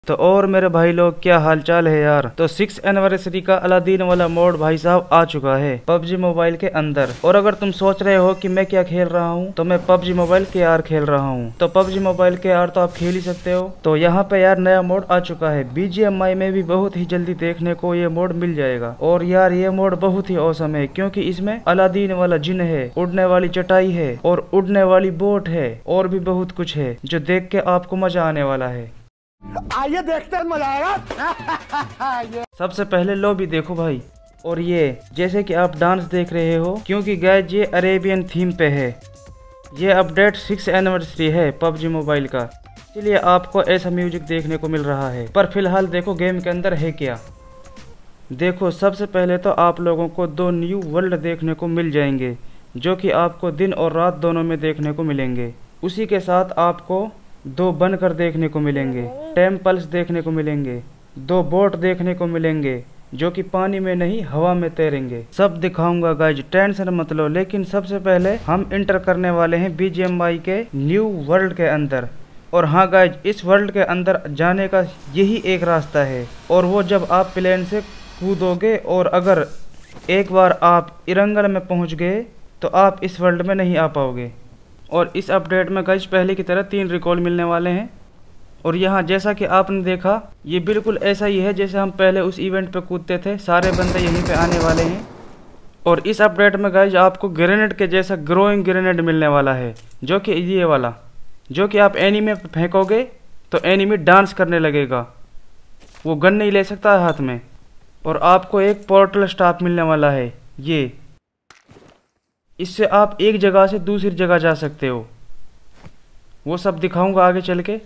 तो और मेरे भाई लोग क्या हालचाल है यार। तो 6 एनिवर्सरी का अलादीन वाला मोड भाई साहब आ चुका है पबजी मोबाइल के अंदर। और अगर तुम सोच रहे हो कि मैं क्या खेल रहा हूँ, तो मैं पबजी मोबाइल के आर खेल रहा हूँ। तो पबजी मोबाइल के आर तो आप खेल ही सकते हो। तो यहाँ पे यार नया मोड आ चुका है। BGMI में भी बहुत ही जल्दी देखने को ये मोड मिल जाएगा। और यार ये मोड बहुत ही औसम है, क्योंकि इसमें अलादीन वाला जिन है, उड़ने वाली चटाई है और उड़ने वाली बोट है और भी बहुत कुछ है, जो देख के आपको मजा आने वाला है। आइए देखते हैं, मजा आएगा। सबसे पहले लॉबी देखो भाई। और ये जैसे कि आप डांस देख रहे हो, क्योंकि गाइस ये अरेबियन थीम पे है। ये अपडेट 6 एनिवर्सरी है पबजी मोबाइल का, इसलिए आपको ऐसा म्यूजिक देखने को मिल रहा है। पर फिलहाल देखो गेम के अंदर है क्या। देखो सबसे पहले तो आप लोगों को 2 न्यू वर्ल्ड देखने को मिल जाएंगे, जो कि आपको दिन और रात दोनों में देखने को मिलेंगे। उसी के साथ आपको 2 बनकर देखने को मिलेंगे, टेम्पल्स देखने को मिलेंगे, 2 बोट देखने को मिलेंगे जो कि पानी में नहीं हवा में तैरेंगे। सब दिखाऊंगा गाइज, टेंशन मत लो। लेकिन सबसे पहले हम इंटर करने वाले हैं BGMI के न्यू वर्ल्ड के अंदर। और हाँ गाइज, इस वर्ल्ड के अंदर जाने का यही एक रास्ता है, और वो जब आप प्लेन से कूदोगे और अगर एक बार आप इरंगल में पहुंच गए तो आप इस वर्ल्ड में नहीं आ पाओगे। और इस अपडेट में गाइज पहले की तरह 3 रिकॉल मिलने वाले हैं। और यहाँ जैसा कि आपने देखा, ये बिल्कुल ऐसा ही है जैसे हम पहले उस इवेंट पे कूदते थे। सारे बंदे यहीं पे आने वाले हैं। और इस अपडेट में गाइज आपको ग्रेनेड के जैसा ग्रोइंग ग्रेनेड मिलने वाला है, जो कि ये वाला, जो कि आप एनिमी पे फेंकोगे तो एनिमी डांस करने लगेगा। वो गन नहीं ले सकता हाथ में। और आपको एक पोर्टल स्टाफ मिलने वाला है, ये इससे आप एक जगह से दूसरी जगह जा सकते हो। वो सब दिखाऊंगा आगे चल के।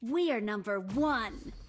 We are number one.